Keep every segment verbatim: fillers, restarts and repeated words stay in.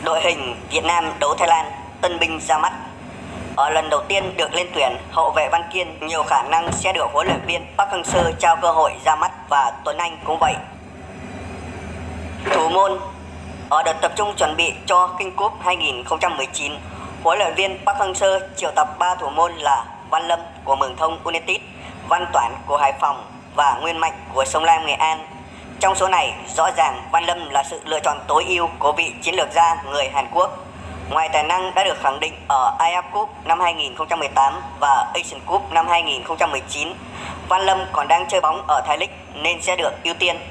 Đội hình Việt Nam đấu Thái Lan, tân binh ra mắt. Ở lần đầu tiên được lên tuyển, hậu vệ Văn Kiên nhiều khả năng sẽ được huấn luyện viên Park Hang-seo trao cơ hội ra mắt và Tuấn Anh cũng vậy. Thủ môn. Ở đợt tập trung chuẩn bị cho King Cup hai không một chín, huấn luyện viên Park Hang-seo triệu tập ba thủ môn là Văn Lâm của Mường Thông United, Văn Toản của Hải Phòng và Nguyên Mạnh của Sông Lam Nghệ An. Trong số này, rõ ràng Văn Lâm là sự lựa chọn tối ưu của vị chiến lược gia người Hàn Quốc. Ngoài tài năng đã được khẳng định ở a ép ép Cup năm hai không một tám và Asian Cup năm hai không một chín, Văn Lâm còn đang chơi bóng ở Thái League nên sẽ được ưu tiên.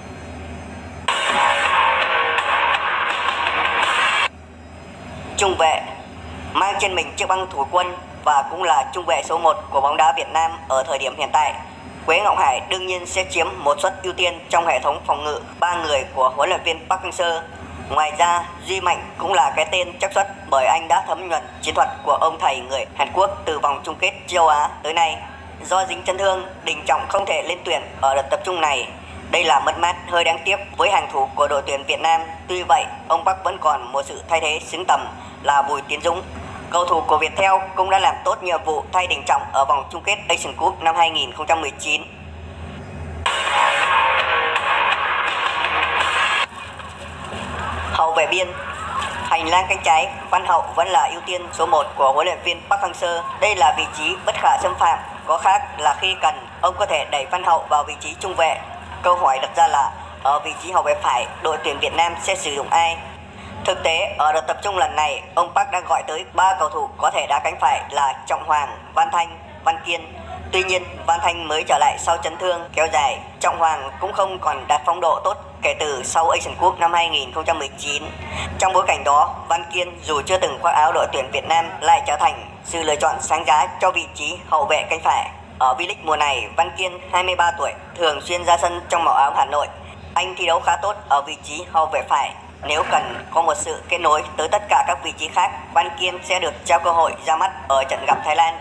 Trung vệ. Mang trên mình chiếc băng thủ quân và cũng là trung vệ số một của bóng đá Việt Nam ở thời điểm hiện tại, Quế Ngọc Hải đương nhiên sẽ chiếm một suất ưu tiên trong hệ thống phòng ngự ba người của huấn luyện viên Park Hang-seo. Ngoài ra, Duy Mạnh cũng là cái tên chắc suất bởi anh đã thấm nhuần chiến thuật của ông thầy người Hàn Quốc từ vòng chung kết châu Á tới nay. Do dính chấn thương, Đình Trọng không thể lên tuyển ở đợt tập trung này. Đây là mất mát hơi đáng tiếc với hàng thủ của đội tuyển Việt Nam. Tuy vậy, ông Park vẫn còn một sự thay thế xứng tầm là Bùi Tiến Dũng. Cầu thủ của Viettel cũng đã làm tốt nhiệm vụ thay Đình Trọng ở vòng chung kết Asian Cup năm hai không một chín. Hậu vệ biên. Hành lang cánh trái, Văn Hậu vẫn là ưu tiên số một của huấn luyện viên Park Hang-seo. Đây là vị trí bất khả xâm phạm, có khác là khi cần, ông có thể đẩy Văn Hậu vào vị trí trung vệ. Câu hỏi đặt ra là ở vị trí hậu vệ phải, đội tuyển Việt Nam sẽ sử dụng ai? Thực tế, ở đợt tập trung lần này, ông Park đã gọi tới ba cầu thủ có thể đá cánh phải là Trọng Hoàng, Văn Thanh, Văn Kiên. Tuy nhiên, Văn Thanh mới trở lại sau chấn thương kéo dài. Trọng Hoàng cũng không còn đạt phong độ tốt kể từ sau Asian Cup năm hai không một chín. Trong bối cảnh đó, Văn Kiên dù chưa từng khoác áo đội tuyển Việt Nam lại trở thành sự lựa chọn sáng giá cho vị trí hậu vệ cánh phải. Ở V-League mùa này, Văn Kiên hai mươi ba tuổi, thường xuyên ra sân trong màu áo Hà Nội. Anh thi đấu khá tốt ở vị trí hậu vệ phải. Nếu cần có một sự kết nối tới tất cả các vị trí khác, Văn Kiên sẽ được trao cơ hội ra mắt ở trận gặp Thái Lan.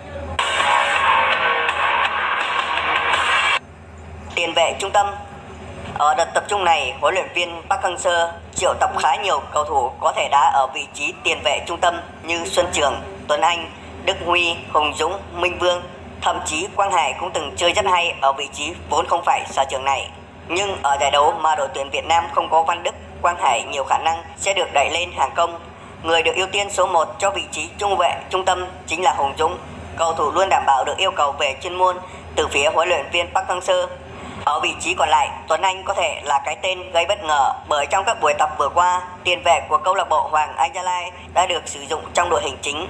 Tiền vệ trung tâm. Ở đợt tập trung này, huấn luyện viên Park Hang-seo triệu tập khá nhiều cầu thủ có thể đá ở vị trí tiền vệ trung tâm như Xuân Trường, Tuấn Anh, Đức Huy, Hùng Dũng, Minh Vương. Thậm chí Quang Hải cũng từng chơi rất hay ở vị trí vốn không phải sở trường này. Nhưng ở giải đấu mà đội tuyển Việt Nam không có Văn Đức, Quang Hải nhiều khả năng sẽ được đẩy lên hàng công. Người được ưu tiên số một cho vị trí trung vệ trung tâm chính là Hùng Dũng. Cầu thủ luôn đảm bảo được yêu cầu về chuyên môn từ phía huấn luyện viên Park Hang-seo. Ở vị trí còn lại, Tuấn Anh có thể là cái tên gây bất ngờ bởi trong các buổi tập vừa qua, tiền vệ của câu lạc bộ Hoàng Anh Gia Lai đã được sử dụng trong đội hình chính.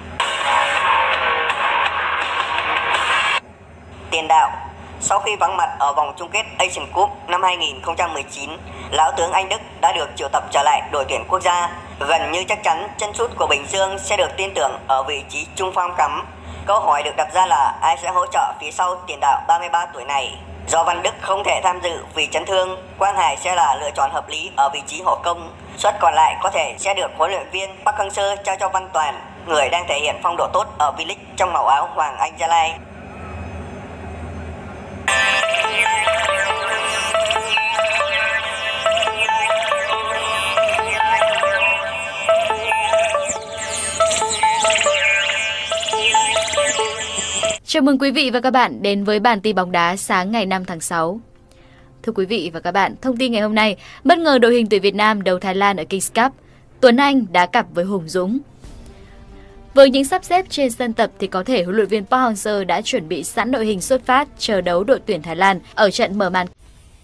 Tiền đạo. Sau khi vắng mặt ở vòng chung kết Asian Cup năm hai không một chín, lão tướng Anh Đức đã được triệu tập trở lại đội tuyển quốc gia. Gần như chắc chắn chân sút của Bình Dương sẽ được tin tưởng ở vị trí trung phong cắm. Câu hỏi được đặt ra là ai sẽ hỗ trợ phía sau tiền đạo ba mươi ba tuổi này? Do Văn Đức không thể tham dự vì chấn thương, Quang Hải sẽ là lựa chọn hợp lý ở vị trí hậu công. Suất còn lại có thể sẽ được huấn luyện viên Park Hang-seo trao cho Văn Toàn, người đang thể hiện phong độ tốt ở V-League trong màu áo Hoàng Anh Gia Lai. Chào mừng quý vị và các bạn đến với bản tin bóng đá sáng ngày năm tháng sáu. Thưa quý vị và các bạn, thông tin ngày hôm nay, bất ngờ đội hình tuyển Việt Nam đấu Thái Lan ở Kings Cup, Tuấn Anh đá cặp với Hùng Dũng. Với những sắp xếp trên sân tập thì có thể huấn luyện viên Park Hang-seo đã chuẩn bị sẵn đội hình xuất phát chờ đấu đội tuyển Thái Lan ở trận mở màn.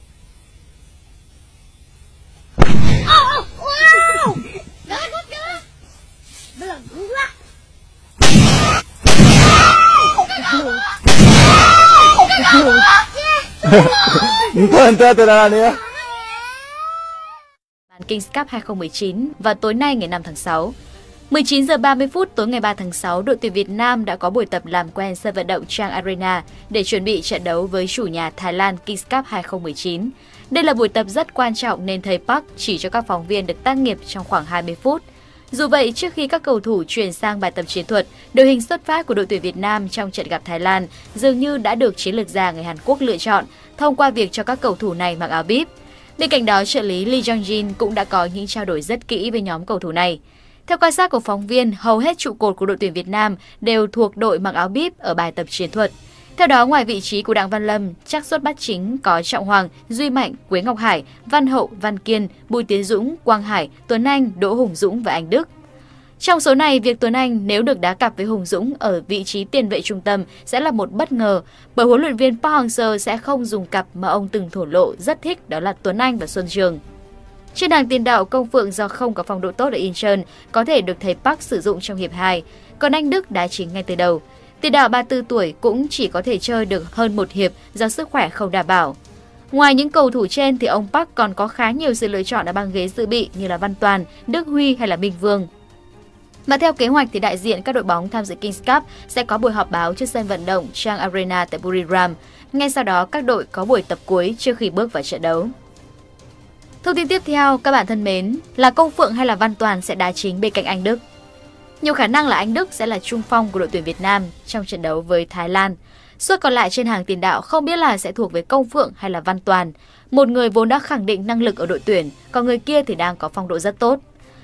Kings Cup hai không một chín và tối nay ngày năm tháng sáu. mười chín giờ ba mươi phút tối ngày ba tháng sáu, đội tuyển Việt Nam đã có buổi tập làm quen sân vận động Chang Arena để chuẩn bị trận đấu với chủ nhà Thái Lan Kings Cup hai không một chín. Đây là buổi tập rất quan trọng nên thầy Park chỉ cho các phóng viên được tác nghiệp trong khoảng hai mươi phút. Dù vậy, trước khi các cầu thủ chuyển sang bài tập chiến thuật, đội hình xuất phát của đội tuyển Việt Nam trong trận gặp Thái Lan dường như đã được chiến lược gia người Hàn Quốc lựa chọn thông qua việc cho các cầu thủ này mặc áo bib. Bên cạnh đó, trợ lý Lee Jong-jin cũng đã có những trao đổi rất kỹ với nhóm cầu thủ này. Theo quan sát của phóng viên, hầu hết trụ cột của đội tuyển Việt Nam đều thuộc đội mặc áo bíp ở bài tập chiến thuật. Theo đó, ngoài vị trí của Đặng Văn Lâm, xác suất bắt chính có Trọng Hoàng, Duy Mạnh, Quế Ngọc Hải, Văn Hậu, Văn Kiên, Bùi Tiến Dũng, Quang Hải, Tuấn Anh, Đỗ Hùng Dũng và Anh Đức. Trong số này, việc Tuấn Anh nếu được đá cặp với Hùng Dũng ở vị trí tiền vệ trung tâm sẽ là một bất ngờ, bởi huấn luyện viên Park Hang-seo sẽ không dùng cặp mà ông từng thổ lộ rất thích, đó là Tuấn Anh và Xuân Trường. Trên hàng tiền đạo, Công Phượng do không có phong độ tốt ở Incheon có thể được thầy Park sử dụng trong hiệp hai, còn Anh Đức đá chính ngay từ đầu. Tiền đạo ba mươi tư tuổi cũng chỉ có thể chơi được hơn một hiệp do sức khỏe không đảm bảo. Ngoài những cầu thủ trên thì ông Park còn có khá nhiều sự lựa chọn ở băng ghế dự bị như là Văn Toàn, Đức Huy hay là Minh Vương. Mà theo kế hoạch thì đại diện các đội bóng tham dự Kings Cup sẽ có buổi họp báo trước sân vận động Chang Arena tại Buriram. Ngay sau đó các đội có buổi tập cuối trước khi bước vào trận đấu. Thông tin tiếp theo, các bạn thân mến, là Công Phượng hay là Văn Toàn sẽ đá chính bên cạnh Anh Đức? Nhiều khả năng là Anh Đức sẽ là trung phong của đội tuyển Việt Nam trong trận đấu với Thái Lan. Suốt còn lại trên hàng tiền đạo không biết là sẽ thuộc về Công Phượng hay là Văn Toàn. Một người vốn đã khẳng định năng lực ở đội tuyển, còn người kia thì đang có phong độ rất tốt.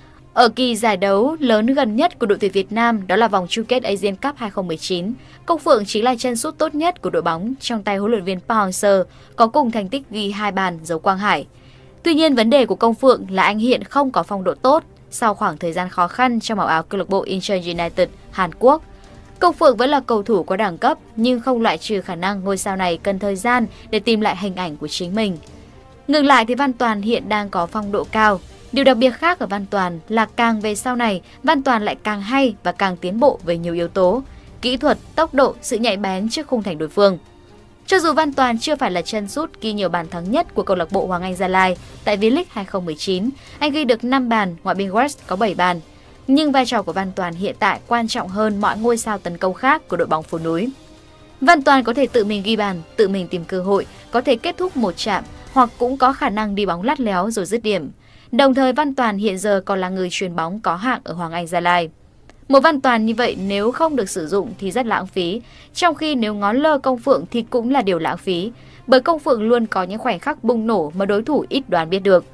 Ở kỳ giải đấu lớn gần nhất của đội tuyển Việt Nam, đó là vòng chung kết Asian Cup hai không một chín, Công Phượng chính là chân sút tốt nhất của đội bóng trong tay huấn luyện viên Park Hang-seo, có cùng thành tích ghi hai bàn giấu Quang Hải. Tuy nhiên, vấn đề của Công Phượng là anh hiện không có phong độ tốt sau khoảng thời gian khó khăn trong màu áo câu lạc bộ Incheon United Hàn Quốc. Công Phượng vẫn là cầu thủ có đẳng cấp nhưng không loại trừ khả năng ngôi sao này cần thời gian để tìm lại hình ảnh của chính mình. Ngược lại thì Văn Toàn hiện đang có phong độ cao. Điều đặc biệt khác ở Văn Toàn là càng về sau này, Văn Toàn lại càng hay và càng tiến bộ về nhiều yếu tố: kỹ thuật, tốc độ, sự nhạy bén trước khung thành đối phương. Cho dù Văn Toàn chưa phải là chân sút ghi nhiều bàn thắng nhất của câu lạc bộ Hoàng Anh Gia Lai tại V-League hai không một chín, anh ghi được năm bàn, ngoại binh West có bảy bàn. Nhưng vai trò của Văn Toàn hiện tại quan trọng hơn mọi ngôi sao tấn công khác của đội bóng phố núi. Văn Toàn có thể tự mình ghi bàn, tự mình tìm cơ hội, có thể kết thúc một chạm hoặc cũng có khả năng đi bóng lắt léo rồi dứt điểm. Đồng thời Văn Toàn hiện giờ còn là người chuyền bóng có hạng ở Hoàng Anh Gia Lai. Một Văn Toàn như vậy nếu không được sử dụng thì rất lãng phí, trong khi nếu ngó lơ Công Phượng thì cũng là điều lãng phí, bởi Công Phượng luôn có những khoảnh khắc bùng nổ mà đối thủ ít đoán biết được.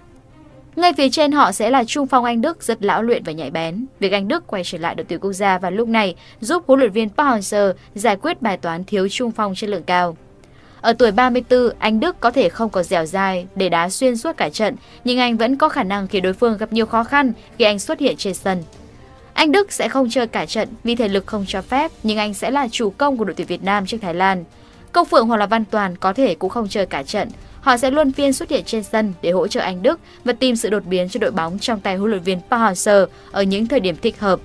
Ngay phía trên họ sẽ là trung phong Anh Đức rất lão luyện và nhạy bén. Việc Anh Đức quay trở lại đội tuyển quốc gia vào lúc này giúp huấn luyện viên Park Hang-seo giải quyết bài toán thiếu trung phong chất lượng cao. Ở tuổi ba mươi tư, Anh Đức có thể không có dẻo dai để đá xuyên suốt cả trận, nhưng anh vẫn có khả năng khiến đối phương gặp nhiều khó khăn khi anh xuất hiện trên sân. Anh Đức sẽ không chơi cả trận vì thể lực không cho phép, nhưng anh sẽ là chủ công của đội tuyển Việt Nam trước Thái Lan. Công Phượng hoặc là Văn Toàn có thể cũng không chơi cả trận. Họ sẽ luân phiên xuất hiện trên sân để hỗ trợ Anh Đức và tìm sự đột biến cho đội bóng trong tay huấn luyện viên Park Hang-seo ở những thời điểm thích hợp.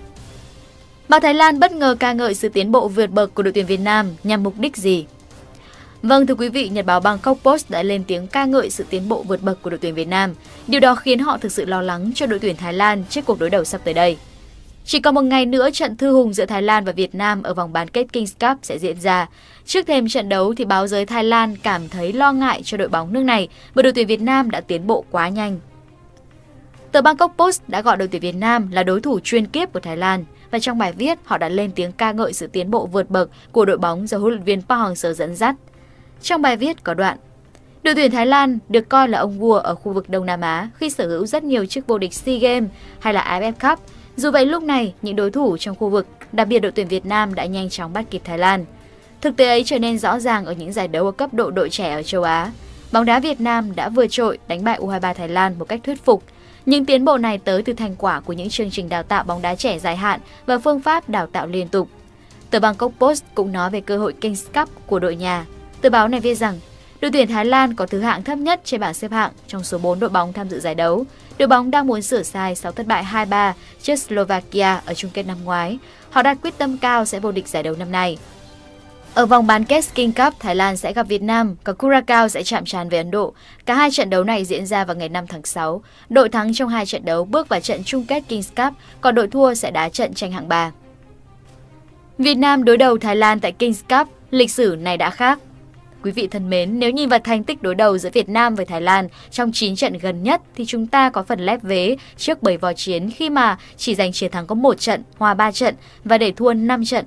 Báo Thái Lan bất ngờ ca ngợi sự tiến bộ vượt bậc của đội tuyển Việt Nam nhằm mục đích gì? Vâng, thưa quý vị, Nhật báo Bangkok Post đã lên tiếng ca ngợi sự tiến bộ vượt bậc của đội tuyển Việt Nam. Điều đó khiến họ thực sự lo lắng cho đội tuyển Thái Lan trước cuộc đối đầu sắp tới đây. Chỉ còn một ngày nữa, trận thư hùng giữa Thái Lan và Việt Nam ở vòng bán kết Kings Cup sẽ diễn ra. Trước thềm trận đấu thì báo giới Thái Lan cảm thấy lo ngại cho đội bóng nước này bởi đội tuyển Việt Nam đã tiến bộ quá nhanh. Tờ Bangkok Post đã gọi đội tuyển Việt Nam là đối thủ chuyên kiếp của Thái Lan và trong bài viết họ đã lên tiếng ca ngợi sự tiến bộ vượt bậc của đội bóng do huấn luyện viên Park Hang-seo dẫn dắt. Trong bài viết có đoạn: đội tuyển Thái Lan được coi là ông vua ở khu vực Đông Nam Á khi sở hữu rất nhiều chức vô địch SEA Games hay là a ép ép Cup. Dù vậy lúc này, những đối thủ trong khu vực, đặc biệt đội tuyển Việt Nam đã nhanh chóng bắt kịp Thái Lan. Thực tế ấy trở nên rõ ràng ở những giải đấu ở cấp độ đội trẻ ở châu Á. Bóng đá Việt Nam đã vượt trội đánh bại u hai ba Thái Lan một cách thuyết phục. Những tiến bộ này tới từ thành quả của những chương trình đào tạo bóng đá trẻ dài hạn và phương pháp đào tạo liên tục. Tờ Bangkok Post cũng nói về cơ hội Kings Cup của đội nhà. Tờ báo này viết rằng, đội tuyển Thái Lan có thứ hạng thấp nhất trên bảng xếp hạng trong số bốn đội bóng tham dự giải đấu. Đội bóng đang muốn sửa sai sau thất bại hai ba trước Slovakia ở chung kết năm ngoái. Họ đặt quyết tâm cao sẽ vô địch giải đấu năm nay. Ở vòng bán kết King Cup, Thái Lan sẽ gặp Việt Nam, còn Curacao sẽ chạm trán với Ấn Độ. Cả hai trận đấu này diễn ra vào ngày năm tháng sáu. Đội thắng trong hai trận đấu bước vào trận chung kết Kings Cup, còn đội thua sẽ đá trận tranh hạng ba. Việt Nam đối đầu Thái Lan tại Kings Cup, lịch sử này đã khác. Quý vị thân mến, nếu nhìn vào thành tích đối đầu giữa Việt Nam với Thái Lan trong chín trận gần nhất thì chúng ta có phần lép vế trước bầy vò chiến khi mà chỉ giành chiến thắng có một trận, hòa ba trận và để thua năm trận.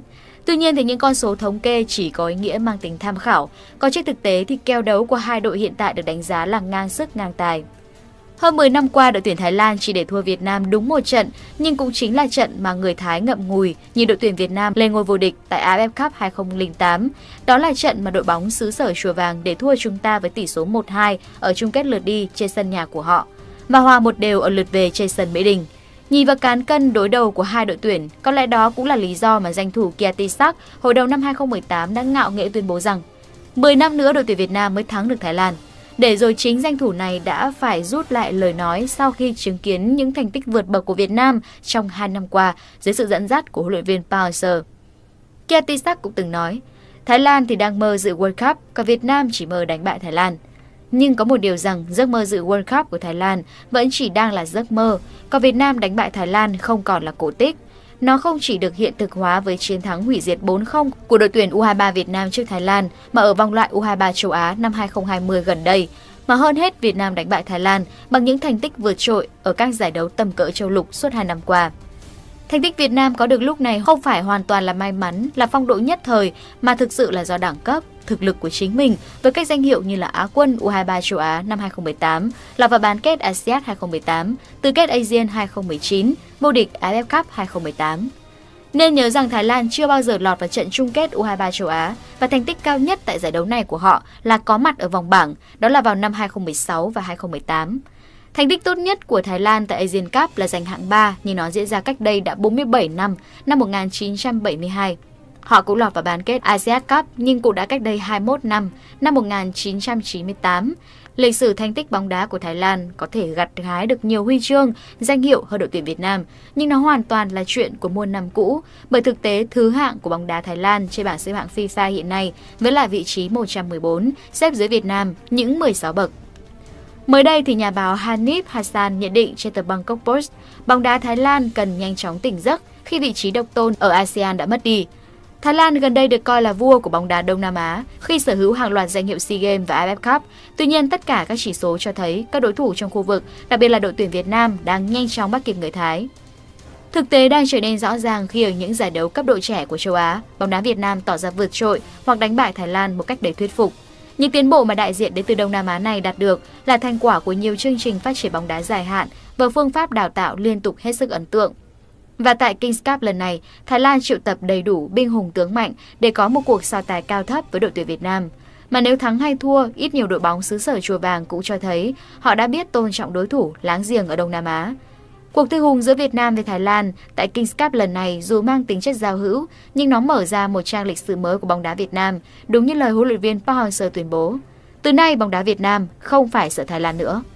Tuy nhiên thì những con số thống kê chỉ có ý nghĩa mang tính tham khảo, còn trên thực tế thì kèo đấu của hai đội hiện tại được đánh giá là ngang sức ngang tài. Hơn mười năm qua, đội tuyển Thái Lan chỉ để thua Việt Nam đúng một trận, nhưng cũng chính là trận mà người Thái ngậm ngùi nhìn đội tuyển Việt Nam lên ngôi vô địch tại a ép ép Cup hai không không tám. Đó là trận mà đội bóng xứ sở Chùa Vàng để thua chúng ta với tỷ số một hai ở chung kết lượt đi trên sân nhà của họ, và hòa một đều ở lượt về trên sân Mỹ Đình. Nhìn vào cán cân đối đầu của hai đội tuyển, có lẽ đó cũng là lý do mà danh thủ Kiatisak hồi đầu năm hai không một tám đã ngạo nghễ tuyên bố rằng mười năm nữa đội tuyển Việt Nam mới thắng được Thái Lan. Để rồi chính danh thủ này đã phải rút lại lời nói sau khi chứng kiến những thành tích vượt bậc của Việt Nam trong hai năm qua dưới sự dẫn dắt của huấn luyện viên Park Hang-seo. Kiatisak cũng từng nói, Thái Lan thì đang mơ dự World Cup, còn Việt Nam chỉ mơ đánh bại Thái Lan. Nhưng có một điều rằng giấc mơ dự World Cup của Thái Lan vẫn chỉ đang là giấc mơ, còn Việt Nam đánh bại Thái Lan không còn là cổ tích. Nó không chỉ được hiện thực hóa với chiến thắng hủy diệt bốn không của đội tuyển u hai ba Việt Nam trước Thái Lan mà ở vòng loại u hai ba châu Á năm hai không hai không gần đây, mà hơn hết Việt Nam đánh bại Thái Lan bằng những thành tích vượt trội ở các giải đấu tầm cỡ châu lục suốt hai năm qua. Thành tích Việt Nam có được lúc này không phải hoàn toàn là may mắn, là phong độ nhất thời, mà thực sự là do đẳng cấp, thực lực của chính mình với các danh hiệu như là Á quân u hai ba châu Á năm hai không một tám, lọt vào bán kết a si át hai không một tám, tứ kết Asian hai không một chín, vô địch a ép ép Cup hai không một tám. Nên nhớ rằng Thái Lan chưa bao giờ lọt vào trận chung kết u hai ba châu Á và thành tích cao nhất tại giải đấu này của họ là có mặt ở vòng bảng, đó là vào năm hai không một sáu và hai không một tám. Thành tích tốt nhất của Thái Lan tại Asian Cup là giành hạng ba, nhưng nó diễn ra cách đây đã bốn mươi bảy năm, năm một nghìn chín trăm bảy mươi hai. Họ cũng lọt vào bán kết a si át Cup nhưng cũng đã cách đây hai mươi mốt năm, năm một nghìn chín trăm chín mươi tám. Lịch sử thành tích bóng đá của Thái Lan có thể gặt hái được nhiều huy chương, danh hiệu hơn đội tuyển Việt Nam, nhưng nó hoàn toàn là chuyện của muôn năm cũ, bởi thực tế thứ hạng của bóng đá Thái Lan trên bảng xếp hạng FIFA hiện nay vẫn là vị trí một trăm mười bốn, xếp dưới Việt Nam những mười sáu bậc. Mới đây thì nhà báo Hanif Hassan nhận định trên tờ Bangkok Post, bóng đá Thái Lan cần nhanh chóng tỉnh giấc khi vị trí độc tôn ở a sê an đã mất đi. Thái Lan gần đây được coi là vua của bóng đá Đông Nam Á khi sở hữu hàng loạt danh hiệu SEA Games và a ép ép Cup. Tuy nhiên, tất cả các chỉ số cho thấy các đối thủ trong khu vực, đặc biệt là đội tuyển Việt Nam, đang nhanh chóng bắt kịp người Thái. Thực tế đang trở nên rõ ràng khi ở những giải đấu cấp độ trẻ của châu Á, bóng đá Việt Nam tỏ ra vượt trội hoặc đánh bại Thái Lan một cách đầy thuyết phục. Những tiến bộ mà đại diện đến từ Đông Nam Á này đạt được là thành quả của nhiều chương trình phát triển bóng đá dài hạn và phương pháp đào tạo liên tục hết sức ấn tượng. Và tại Kings Cup lần này, Thái Lan triệu tập đầy đủ binh hùng tướng mạnh để có một cuộc so tài cao thấp với đội tuyển Việt Nam. Mà nếu thắng hay thua, ít nhiều đội bóng xứ sở Chùa Vàng cũng cho thấy họ đã biết tôn trọng đối thủ láng giềng ở Đông Nam Á. Cuộc thư hùng giữa Việt Nam và Thái Lan tại Kings Cup lần này dù mang tính chất giao hữu, nhưng nó mở ra một trang lịch sử mới của bóng đá Việt Nam, đúng như lời huấn luyện viên Park Hang-seo tuyên bố. Từ nay, bóng đá Việt Nam không phải sợ Thái Lan nữa.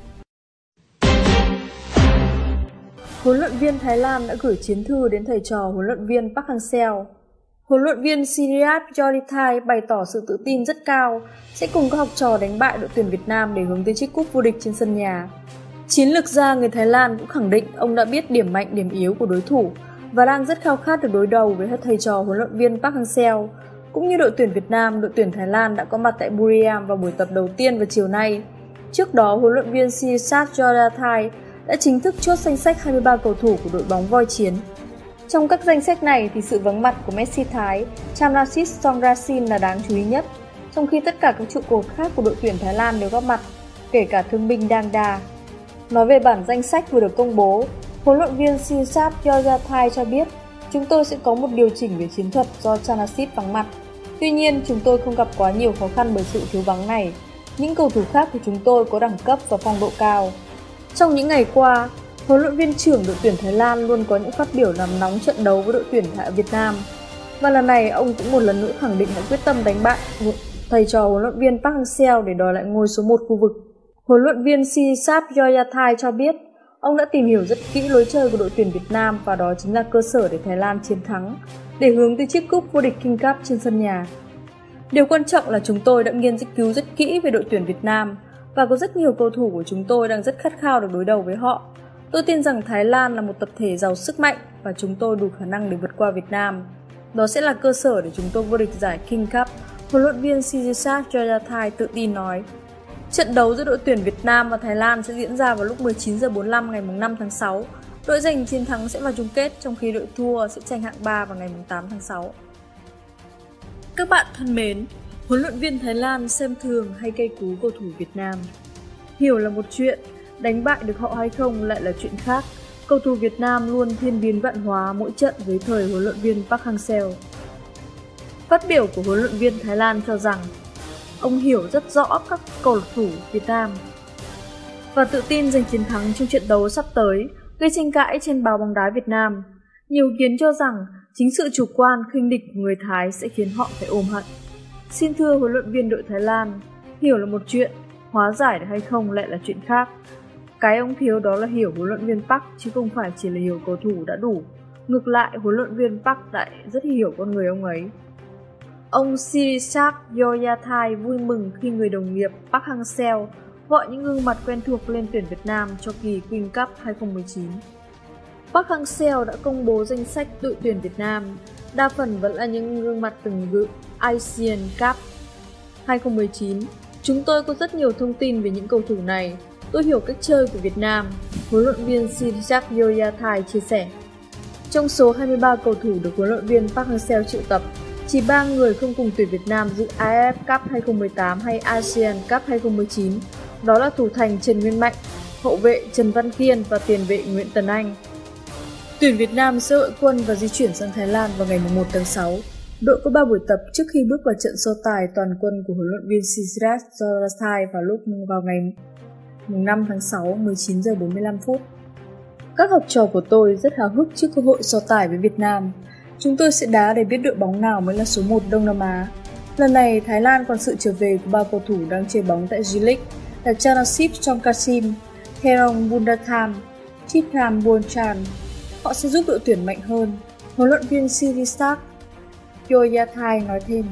Huấn luyện viên Thái Lan đã gửi chiến thư đến thầy trò huấn luyện viên Park Hang-seo. Huấn luyện viên Siriat Jodithai bày tỏ sự tự tin rất cao sẽ cùng các học trò đánh bại đội tuyển Việt Nam để hướng tới chiếc cúp vô địch trên sân nhà. Chiến lược gia người Thái Lan cũng khẳng định ông đã biết điểm mạnh điểm yếu của đối thủ và đang rất khao khát được đối đầu với thầy trò huấn luyện viên Park Hang-seo. Cũng như đội tuyển Việt Nam, đội tuyển Thái Lan đã có mặt tại Buriram vào buổi tập đầu tiên vào chiều nay. Trước đó, huấn luyện viên Siriat Jodithai đã chính thức chốt danh sách hai mươi ba cầu thủ của đội bóng voi chiến. Trong các danh sách này thì sự vắng mặt của Messi Thái, Chamrasit Songkrasin là đáng chú ý nhất, trong khi tất cả các trụ cột khác của đội tuyển Thái Lan đều góp mặt, kể cả thương binh Dang Da. Nói về bản danh sách vừa được công bố, huấn luyện viên Siriat Jodithai cho biết chúng tôi sẽ có một điều chỉnh về chiến thuật do Chamrasit vắng mặt. Tuy nhiên, chúng tôi không gặp quá nhiều khó khăn bởi sự thiếu vắng này. Những cầu thủ khác của chúng tôi có đẳng cấp và phong độ cao. Trong những ngày qua, huấn luyện viên trưởng đội tuyển Thái Lan luôn có những phát biểu làm nóng trận đấu với đội tuyển Việt Nam. Và lần này, ông cũng một lần nữa khẳng định đã quyết tâm đánh bại thầy trò huấn luyện viên Park Hang-seo để đòi lại ngôi số một khu vực. Huấn luyện viên Siriat Jodithai cho biết ông đã tìm hiểu rất kỹ lối chơi của đội tuyển Việt Nam và đó chính là cơ sở để Thái Lan chiến thắng, để hướng tới chiếc cúp vô địch King Cup trên sân nhà. Điều quan trọng là chúng tôi đã nghiên cứu rất kỹ về đội tuyển Việt Nam và có rất nhiều cầu thủ của chúng tôi đang rất khát khao được đối đầu với họ. Tôi tin rằng Thái Lan là một tập thể giàu sức mạnh và chúng tôi đủ khả năng để vượt qua Việt Nam. Đó sẽ là cơ sở để chúng tôi vô địch giải King Cup, huấn luyện viên Siriat Jodithai tự tin nói. Trận đấu giữa đội tuyển Việt Nam và Thái Lan sẽ diễn ra vào lúc mười chín giờ bốn mươi lăm ngày năm tháng sáu. Đội giành chiến thắng sẽ vào chung kết, trong khi đội thua sẽ tranh hạng ba vào ngày tám tháng sáu. Các bạn thân mến, huấn luyện viên Thái Lan xem thường hay cay cú cầu thủ Việt Nam. Hiểu là một chuyện, đánh bại được họ hay không lại là chuyện khác. Cầu thủ Việt Nam luôn thiên biến vạn hóa mỗi trận dưới thời huấn luyện viên Park Hang-seo. Phát biểu của huấn luyện viên Thái Lan cho rằng ông hiểu rất rõ các cầu thủ Việt Nam và tự tin giành chiến thắng trong trận đấu sắp tới, gây tranh cãi trên báo bóng đá Việt Nam. Nhiều ý kiến cho rằng chính sự chủ quan khinh địch của người Thái sẽ khiến họ phải ôm hận. Xin thưa huấn luyện viên đội Thái Lan, hiểu là một chuyện, hóa giải được hay không lại là chuyện khác. Cái ông thiếu đó là hiểu huấn luyện viên Park chứ không phải chỉ là hiểu cầu thủ đã đủ. Ngược lại, huấn luyện viên Park lại rất hiểu con người ông ấy. Ông Sirisak Yoyathai vui mừng khi người đồng nghiệp Park Hang-seo gọi những gương mặt quen thuộc lên tuyển Việt Nam cho kỳ Queen Cup hai không một chín. Park Hang-seo đã công bố danh sách đội tuyển Việt Nam, đa phần vẫn là những gương mặt từng dự Asian Cup hai không một chín. Chúng tôi có rất nhiều thông tin về những cầu thủ này. Tôi hiểu cách chơi của Việt Nam, huấn luyện viên Sirisak Yoyathai chia sẻ. Trong số hai mươi ba cầu thủ được huấn luyện viên Park Hang-seo triệu tập, chỉ ba người không cùng tuyển Việt Nam dự a ép ép Cup hai không một tám hay Asian Cup hai không một chín. Đó là thủ thành Trần Nguyên Mạnh, hậu vệ Trần Văn Kiên và tiền vệ Nguyễn Tấn Anh. Tuyển Việt Nam sẽ hội quân và di chuyển sang Thái Lan vào ngày mùng một tháng sáu. Đội có ba buổi tập trước khi bước vào trận so tài toàn quân của huấn luyện viên Sirisak Yoyathai vào lúc vào ngày mùng năm tháng sáu, mười chín giờ bốn mươi lăm phút. Các học trò của tôi rất háo hức trước cơ hội so tài với Việt Nam. Chúng tôi sẽ đá để biết đội bóng nào mới là số một Đông Nam Á. Lần này, Thái Lan còn sự trở về của ba cầu thủ đang chơi bóng tại J-League là Chanasip Chongkasim, Herong Bundatham, Thipram Bonchan. Họ sẽ giúp đội tuyển mạnh hơn, huấn luyện viên Sirisak Yoyathai nói thêm.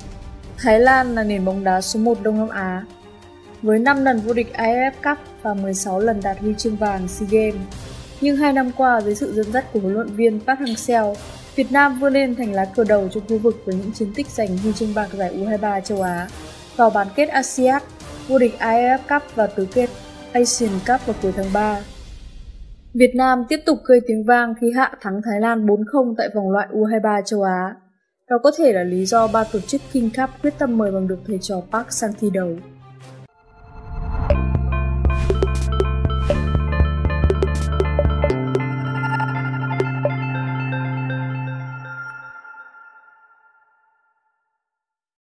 Thái Lan là nền bóng đá số một Đông Nam Á, với năm lần vô địch a ép ép Cup và mười sáu lần đạt huy chương vàng SEA Games. Nhưng hai năm qua, dưới sự dẫn dắt của huấn luyện viên Park Hang-seo, Việt Nam vươn lên thành lá cờ đầu trong khu vực với những chiến tích giành huy chương bạc giải U hai mươi ba châu Á, vào bán kết a si át, vô địch a ép ép Cup và tứ kết Asian Cup vào cuối tháng ba. Việt Nam tiếp tục gây tiếng vang khi hạ thắng Thái Lan bốn không tại vòng loại U hai mươi ba châu Á. Đó có thể là lý do ban tổ chức King Cup quyết tâm mời bằng được thầy trò Park sang thi đấu.